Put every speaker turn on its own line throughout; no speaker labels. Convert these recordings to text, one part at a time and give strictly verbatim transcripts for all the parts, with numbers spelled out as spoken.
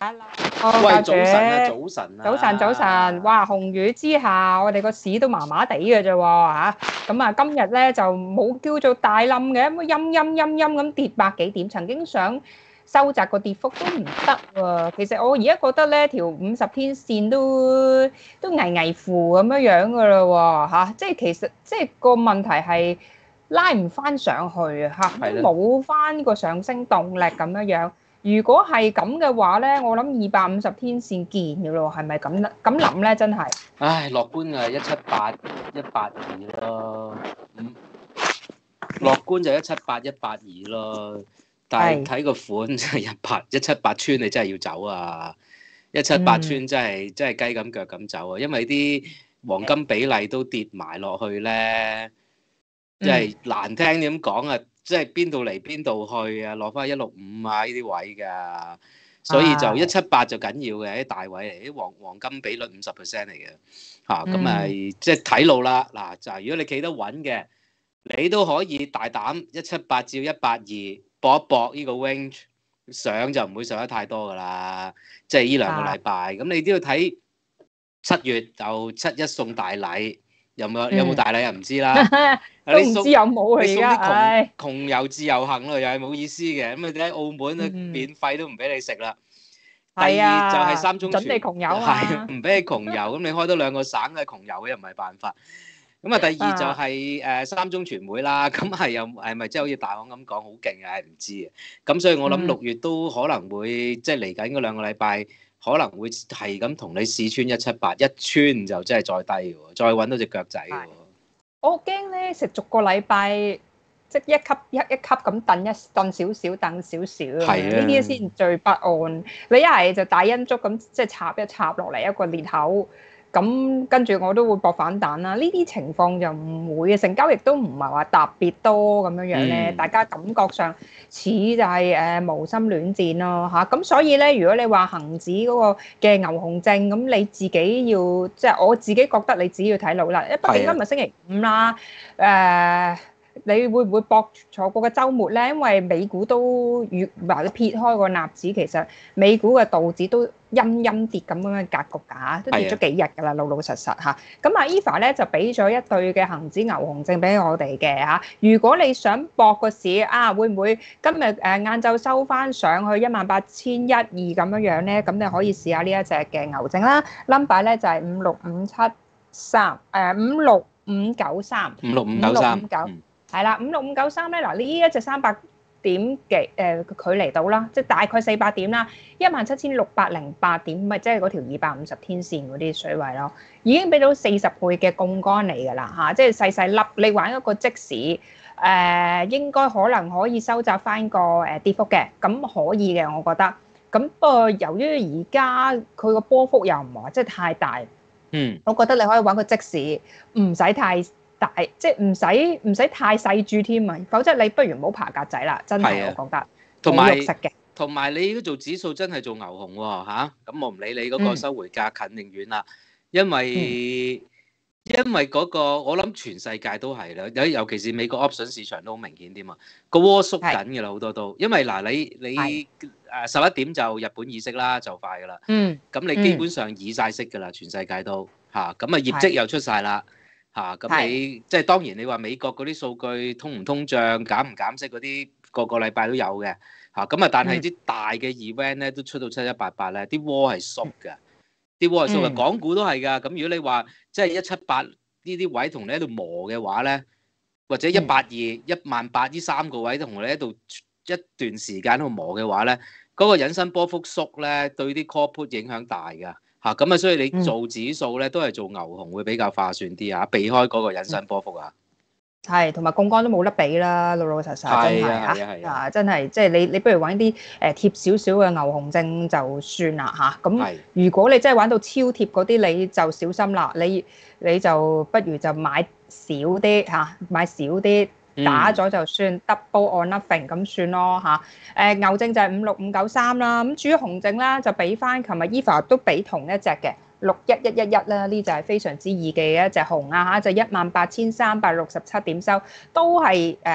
Hello，
喂，
家
早晨啊，
姐，
早晨
早晨早晨，
啊，
哇！紅雨之下，我哋個市都麻麻地嘅啫喎嚇，咁啊今日咧就冇叫做大冧嘅，咁陰陰陰陰咁跌百幾點，曾經想收窄個跌幅都唔得喎。其實我而家覺得咧條五十天線都都危危乎咁樣樣噶啦喎嚇，即係其實即係個問題係拉唔翻上去啊嚇，都
係咯，
冇翻個上升動力咁樣樣。如果係咁嘅話咧，我諗二百五十天線見嘅咯，係咪咁咧？咁諗咧，真係
唉，樂觀啊，一七八一八二咯，嗯，樂觀就一七八一八二咯，但係
係
睇個款真係一八一七八穿，你真係要走啊！一七八
嗯
穿真係真係雞咁腳咁走啊，因為啲黃金比例都跌埋落去咧，即
嗯
係難聽啲咁講啊，即係邊度嚟邊度去啊，落翻一六五啊呢啲位㗎。所以就一
係
七八就緊要嘅，啲大位嚟，啲黃黃金比率五十 percent 嚟嘅，嚇咁咪
嗯
即係睇路啦。嗱就係如果你企得穩嘅，你都可以大膽一七八至一八二搏一搏呢個 range 上就唔會上得太多㗎啦。即係呢兩個禮拜，咁你都要睇七月就七一送大禮，有冇有冇
嗯，
大禮又唔知啦。
都唔知有冇啊而家，
你送啲窮
唉，
窮遊自由行咯，又係冇意思嘅。咁你喺澳門咧，
嗯
免費都唔俾你食啦。第
係
二就係
啊，
三中全，
唔準你窮遊啊，
係唔俾你窮遊，咁你開多兩個省嘅窮遊又唔係辦法。咁啊，第二就係誒三中全會啦，咁係又係咪即係好似大行咁講好勁啊？唔知啊。咁所以我諗六月都可能會即係嚟緊嗰兩個禮拜，可能會係咁同你試穿一七八，一穿就真係再低喎，再揾到隻腳仔喎。
我驚咧食逐個禮拜。即一級一一級咁燉一燉少少燉少少啊！呢啲先最不安。你一係就大陰燭咁，即係插一插落嚟一個裂口，咁跟住我都會搏反彈啦。呢啲情況就唔會嘅，成交亦都唔係話特別多咁樣樣咧。
嗯、
大家感覺上似就係誒無心戀戰咯嚇。咁所以咧，如果你話恆指嗰個嘅牛熊證，咁你自己要即係我自己覺得你只要睇路啦。因為畢竟今日星期五啦，誒、呃。你會唔會搏坐過個週末咧？因為美股都越或者撇開個納指，其實美股嘅道指都陰陰跌咁樣嘅格局㗎，都跌咗幾日㗎啦，老老實實嚇。咁啊，Eva 咧就俾咗一對嘅恆指牛熊證俾我哋嘅嚇。如果你想搏個市啊，會唔會今日誒晏晝收翻上去一萬八千一二咁樣樣咧？咁你可以試下呢一隻嘅牛證啦。number 咧就係五六五七三誒五六五九三
五六五九三。
係啦，五六五九三咧，嗱呢一隻三百點嘅誒距離到啦，即係大概四百點啦，一萬七千六百零八點，咪即係嗰條二百五十天線嗰啲水位咯，已經俾到四十倍嘅槓桿嚟㗎啦嚇，即係細細粒，你玩一個即時誒、呃，應該可能可以收窄翻個誒跌幅嘅，咁可以嘅，我覺得。咁不過由於而家佢個波幅又唔係話即係太大，
嗯，
我覺得你可以玩個即時，唔使太大，即係唔使唔使太細注添啊！否則你不如唔好爬格仔啦，真係我覺得。
同埋
食嘅，
同埋你如果做指數真係做牛熊喎嚇，咁我唔理你嗰個收回價近定遠啦，因為因為嗰個我諗全世界都係啦，有尤其是美國 option 市場都好明顯添啊，個窩縮緊㗎啦好多都，因為嗱你你誒十一點就日本議息啦，就快㗎啦，
嗯，
咁你基本上議晒息㗎啦，全世界都嚇，咁啊業績又出晒啦。嚇咁、啊、你即係當然你話美國嗰啲數據通唔通脹減唔減息嗰啲個個禮拜都有嘅嚇咁啊，但係啲大嘅 event 咧都出到七七八八咧，啲窩係縮嘅，啲窩係縮嘅，嗯、港股都係㗎。咁如果你話即係一七八呢啲位同你喺度磨嘅話咧，或者一八二一萬八呢三個位同你喺度一段時間喺度磨嘅話咧，嗰、嗰個引伸波幅縮咧對啲 call put 影響大㗎。嚇咁啊，所以你做指數咧，都係做牛熊會比較划算啲啊，避開嗰個引伸波幅啊。
係，同埋槓桿都冇得比啦，老老實實真係嚇啊！真係即係你你不如揾啲誒貼少少嘅牛熊證就算啦嚇。咁如果你真係玩到超貼嗰啲，你就小心啦。你你就不如就買少啲嚇，買少啲。打咗就算 double or nothing 咁算咯嚇。誒牛證就係五六五九三啦。咁至於熊證啦，就俾翻琴日 Eva 都俾同一隻嘅六一一一一啦。呢就係非常之易記嘅一隻熊啊嚇，就一萬八千三百六十七點收，都係誒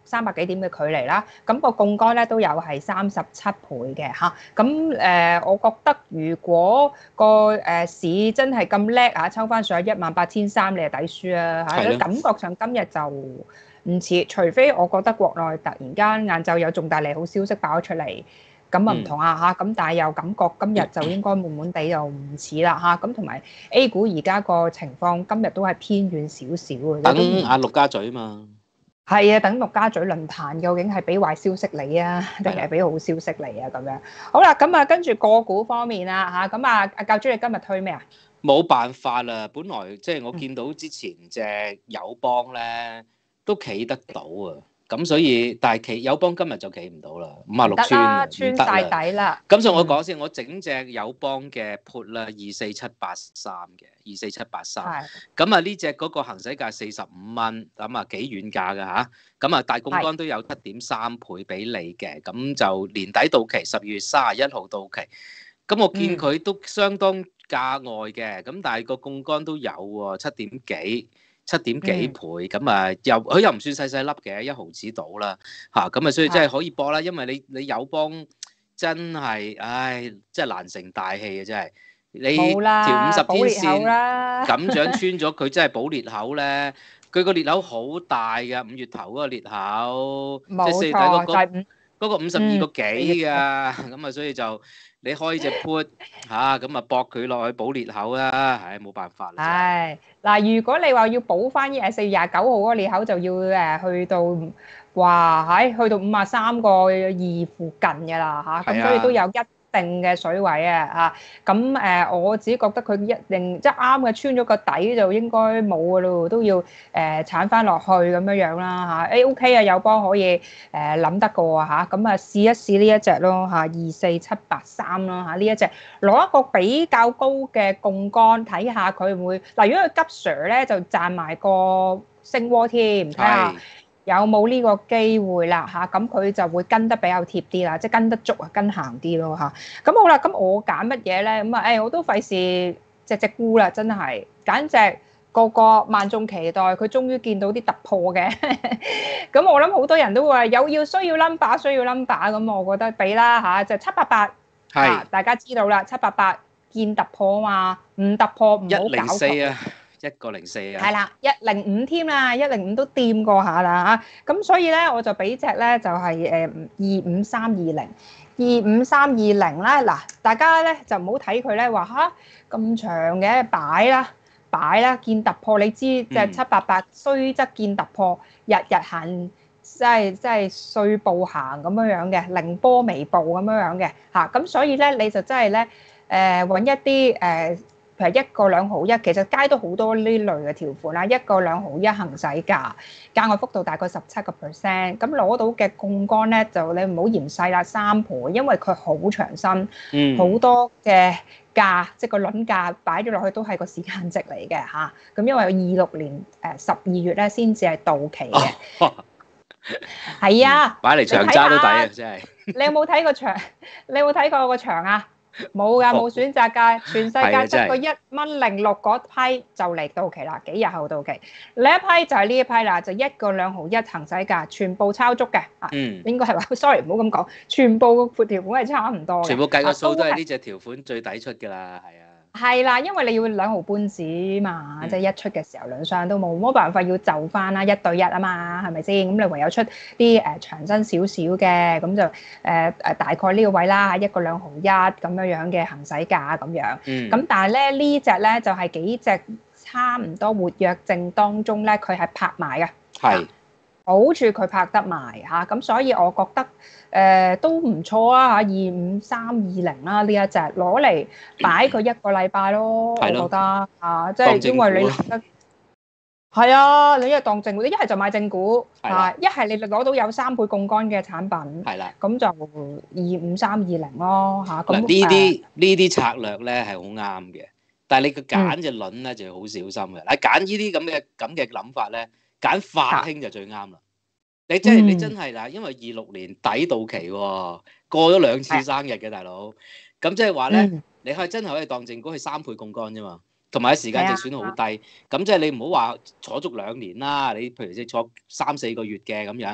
三百幾點嘅距離啦。咁、個槓桿咧都有係三十七倍嘅嚇。咁、誒，我覺得如果個誒市真係咁叻啊，抽翻上一萬八千三，你就抵輸啊嚇。
係咯
感覺上今日就唔似，除非我覺得國內突然間晏晝有重大利好消息爆咗出嚟。咁啊唔同啊嚇，咁但係又感覺今日就應該悶悶地又唔似啦嚇，咁同埋 A 股而家個情況今日都係偏軟少少嘅。
等阿陸家嘴嘛。
係啊，等陸家嘴論壇究竟係俾壞消息你啊，定係俾好消息你啊咁樣。好啦，咁啊跟住個股方面啦嚇，咁啊阿教主你今日推咩啊？
冇辦法啦，本來即係我見到之前隻友邦咧都企得到啊。咁所以，但係企友邦今日就企唔到啦，五啊六穿
穿晒底啦。
咁所以我講先，我整隻友邦嘅 put 啦，二四七八三嘅，二四七八三。咁啊呢隻嗰個行使價四十五蚊，咁啊幾遠價㗎嚇。咁啊大槓桿都有七點三倍俾你嘅，咁就年底到期，十二月三十一號到期。咁我見佢都相當價外嘅，咁但係個槓桿都有喎，七點幾。七點幾倍咁啊，又佢又唔算細細粒嘅，一毫子到啦嚇，咁啊所以真係可以搏啦，因為你你友邦真係，唉，真係難成大器啊，真係你條五十天線咁樣穿咗，佢真係補裂口咧，佢個裂口好大㗎，五月頭嗰個裂口，即係四月底嗰個嗰個五十二個幾㗎，咁啊所以就。你開隻 put 嚇，咁啊搏佢落去補裂口啦，唉冇辦法啦。
係嗱，如果你話要補翻誒四月廿九號嗰個裂口，就要誒去到哇喺去到五啊三個二附近嘅啦嚇，咁所以都有一定嘅水位啊嚇。咁誒我自己覺得佢一定即係啱嘅，穿咗個底就應該冇嘅咯，都要誒鏟翻落去咁樣樣啦嚇。誒 OK 啊，友邦可以誒諗得過啊嚇，咁啊試一試呢一隻咯嚇，二四七八三啦嚇，呢一隻攞一個比較高嘅槓桿，睇下佢會唔會嗱，如果佢急 Sir 咧就賺埋個升窩添，睇下有冇呢個機會啦嚇，咁佢就會跟得比較貼啲啦，即係跟得足啊，跟行啲咯嚇。咁好啦，咁我揀乜嘢咧？咁啊，誒我都費事隻隻沽啦，真係揀隻個個萬眾期待，佢終於見到啲突破嘅。咁我諗好多人都話有要需要 number， 需要 number， 咁我覺得俾啦嚇，就七八八，係大家知道啦，七八八見突破啊嘛，唔突破唔好搞佢。
一個零四啊，
係啦，一零五添啦，一零五都掂過下啦嚇，咁所以咧我就俾隻咧就係誒二五三二零，二五三二零咧嗱，大家咧就唔好睇佢咧話嚇咁長嘅擺啦擺啦見突破，你知即係七八八雖則見突破，日日行即係即係碎步行咁樣樣嘅，凌波微步咁樣樣嘅嚇，咁所以咧你就真係咧誒揾一啲誒。呃譬如一個兩毫一，其實街都好多呢類嘅條款啦。一個兩毫一行使價，價外幅度大概十七個 percent，咁攞到嘅槓桿咧就你唔好嫌細啦，三倍，因為佢好長身，好、嗯、多嘅價，即係個輪價擺咗落去都係個時間值嚟嘅嚇。咁因為二六年誒十二月咧先至係到期嘅，係、哦、啊，
擺嚟長揸都抵啊，真係。
你有冇睇過場？你有冇睇過個場啊？冇㗎，冇選擇㗎，全世界得個一蚊零六嗰批就嚟到期啦，幾日後到期。呢一批就係呢一批啦，就一個兩毫一行使價，全部抄足嘅。嗯，應該係話，sorry，唔好咁講，全部個條款係差唔多嘅。
全部計個數都係呢隻條款最抵出㗎啦，係啊。
係啦，因為你要兩毫半紙嘛，嗯、即係一出嘅時候兩雙都冇乜辦法要就翻啦，一對一啊嘛，係咪先？咁你唯有出啲誒長身少少嘅，咁就誒誒、呃、大概呢個位啦，一個兩毫一咁樣樣嘅行使價咁樣。嗯。咁但係咧呢隻咧就係、是、幾隻差唔多活躍證當中咧，佢係拍埋嘅。係是。好處佢拍得埋嚇，咁所以我覺得誒、呃、都唔錯啊嚇，二五三二零啦呢一隻攞嚟擺佢一個禮拜咯，我覺得啊，即係因為你覺得係啊，你一係當正股，一係就買正股啊，一係你攞到有三倍槓桿嘅產品，係啦，咁就二五三二零咯嚇。咁呢
啲呢啲策略咧係好啱嘅，但係你個揀隻輪咧就要好小心嘅。嗱，揀呢啲咁嘅咁嘅諗法咧。揀法興就最啱啦！你真係、嗯、你真係啦，因為二六年底到期喎，過咗兩次生日嘅大佬，咁即係話咧，嗯、你係真係可以當正股去三倍槓桿啫嘛，同埋時間值損好低，咁即係你唔好話坐足兩年啦，你譬如即係坐三四個月嘅咁樣，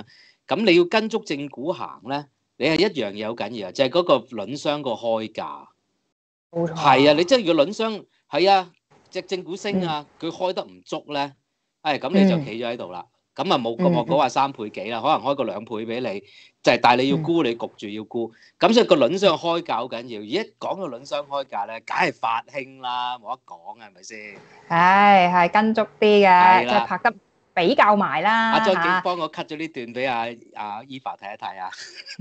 咁你要跟足正股行咧，你係一樣嘢好緊要，就係、是、嗰個輪商個開價。
冇錯。
係啊，你真係要輪商係啊，隻正股升啊，佢、嗯、開得唔足咧，誒咁你就企咗喺度啦。咁啊冇咁我講話三倍幾啦，可能開個兩倍俾你，就係、是、但係你要沽，你焗住要沽。咁所以個輪商開價好緊要。而一講到輪商開價咧，梗係發興啦，冇得講啊，係咪先？
係係跟足啲嘅，即係拍得比較埋啦。
阿張景幫我 cut 咗呢段俾阿阿 Eva 睇一睇啊。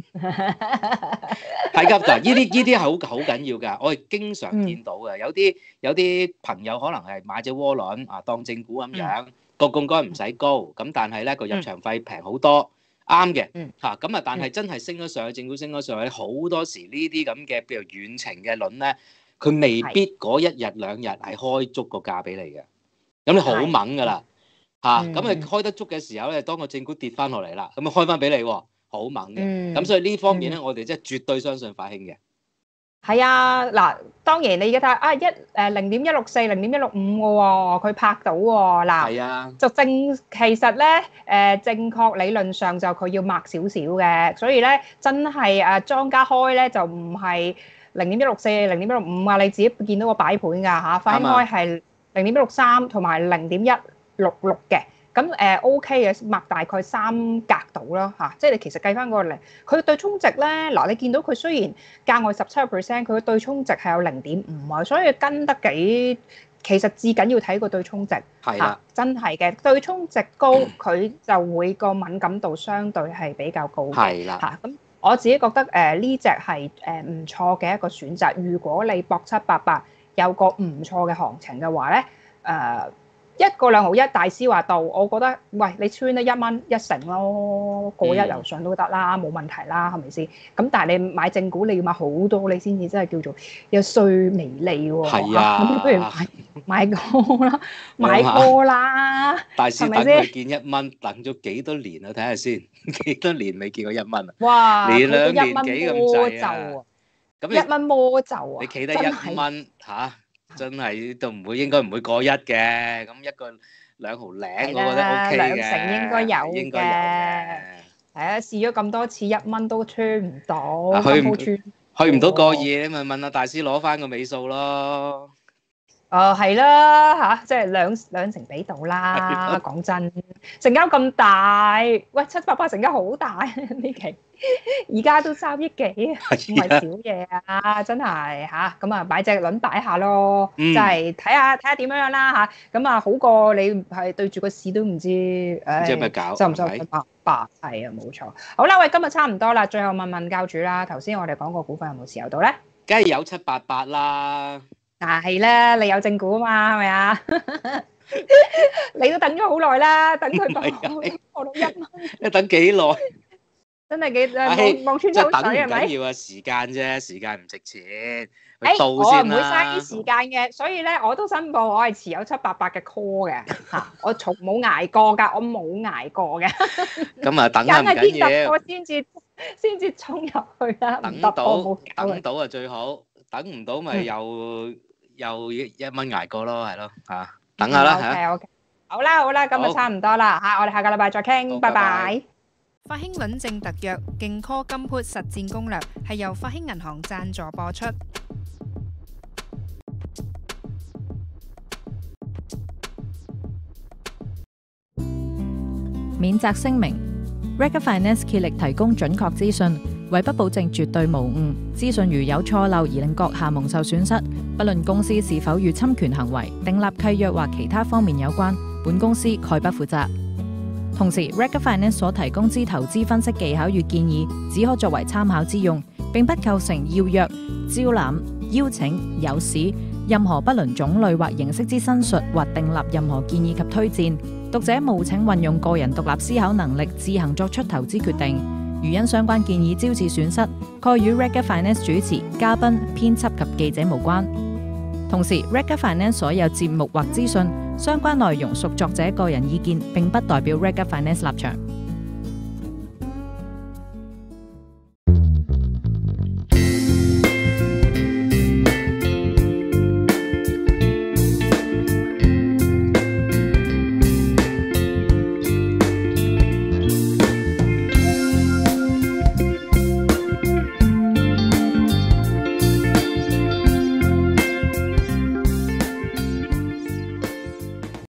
係㗎，嗱，呢啲呢啲係好好緊要㗎。我係經常見到嘅，有啲有啲朋友可能係買隻窩輪啊，當正股咁樣。個槓桿唔使高，咁但係咧個入場費平好多，啱嘅嚇。咁啊，但係真係升咗上去，正股升咗上去，好多時呢啲咁嘅，譬如遠程嘅輪咧，佢未必嗰一日兩日係開足個價俾你嘅。咁你好猛㗎啦嚇，咁你開得足嘅時候咧，當個正股跌翻落嚟啦，咁啊開翻俾你喎，好猛嘅。咁所以呢方面咧，我哋真係絕對相信發興嘅。
係啊，嗱，當然你而家睇下啊，一誒零點一六四、零點一六五嘅喎，佢拍到喎，嗱，
係啊，
就正其實咧誒正確理論上就佢要擘少少嘅，所以咧真係誒莊家開咧就唔係零點一六四、零點一六五啊，你自己見到個擺盤㗎嚇，發興開係零點一六三同埋零點一六六嘅。咁誒 OK 嘅，擘大概三格到啦嚇，即係你其實計翻嗰個零，佢對沖值咧，嗱你見到佢雖然價外十七個 percent，佢嘅對沖值係有零點五啊，所以跟得幾，其實至緊要睇個對沖值嚇，真係嘅對沖值高，佢就會個敏感度相對係比較高嘅嚇。咁我自己覺得誒呢隻係誒唔錯嘅一個選擇。如果你博七八八有個唔錯嘅行情嘅話咧，誒、呃。一個兩毫一，大師話到，我覺得喂你穿得一蚊一成咯，過一油上都得啦，冇問題啦，係咪先？咁但係你買正股，你要買好多，你先至真係叫做有稅微利喎。係啊，咁不如買買過啦，買過啦，
大師等佢見一蚊，等咗幾多年啊？睇下先，幾多年未見過一蚊啊？
哇！
連兩年幾咁滯啊！
咁一蚊魔咒啊！
你企得一蚊嚇？真係都唔會，應該唔會過一嘅。咁一個兩毫零，我覺得 O K 嘅。兩成應該有嘅。應該有嘅。係啊，試咗咁多次，一蚊都穿唔到。去唔去唔到過二，你咪問阿大師攞翻個尾數咯。
誒係啦嚇，即係兩兩成俾到啦。講真，成交咁大，喂七八八成交好大呢期。而家都三億幾，唔係少嘢啊！真係嚇，咁啊擺隻輪擺下咯，就係睇下睇下點樣樣啦嚇。咁啊好過你係對住個市都唔知，誒，
知咩搞？
收唔收八八？係啊，冇錯。好啦，喂，今日差唔多啦，最後問問教主啦。頭先我哋講個股份有冇持有到咧？
梗係有七八八啦。
嗱係咧，你有正股啊嘛，係咪啊？你都等咗好耐啦，等佢講過到一蚊。
你等幾耐？
真係幾望望穿秋水係咪？
緊要啊，時間啫，時間唔值錢。
誒，我唔會嘥啲時間嘅，所以咧我都申報我係持有七八八嘅 call 嘅嚇，我從冇捱過㗎，我冇捱過嘅。咁啊，等啊唔緊要。我先至先至衝入去啦，
等到等到啊最好，等唔到咪又又一蚊捱過咯，係咯嚇，等下啦嚇。
OK OK，好啦好啦，今日差唔多啦嚇，我哋下個禮拜再傾，拜拜。發興輪證特約勁 call 金 put 實戰攻略係由發興銀行贊助播出。免責聲明 ：Rega Finance 竭力提供準確資訊，為不保證絕對無誤。資訊如有錯漏而令閣下蒙受損失，不論公司是否與侵權行為、訂立契約或其他方面有關，本公司概不負責。同時 ，Rega Finance 所提供之投資分析技巧與建議，只可作為參考之用，並不構成要約、招攬、邀請、誘使任何不論種類或形式之申述或訂立任何建議及推薦。讀者務請運用個人獨立思考能力，自行作出投資決定。如因相關建議招致損失，概與 Rega Finance 主持、嘉賓、編輯及記者無關。同時 ，Rega Finance 所有節目或資訊相關內容屬作者個人意見，並不代表 Rega Finance 立場。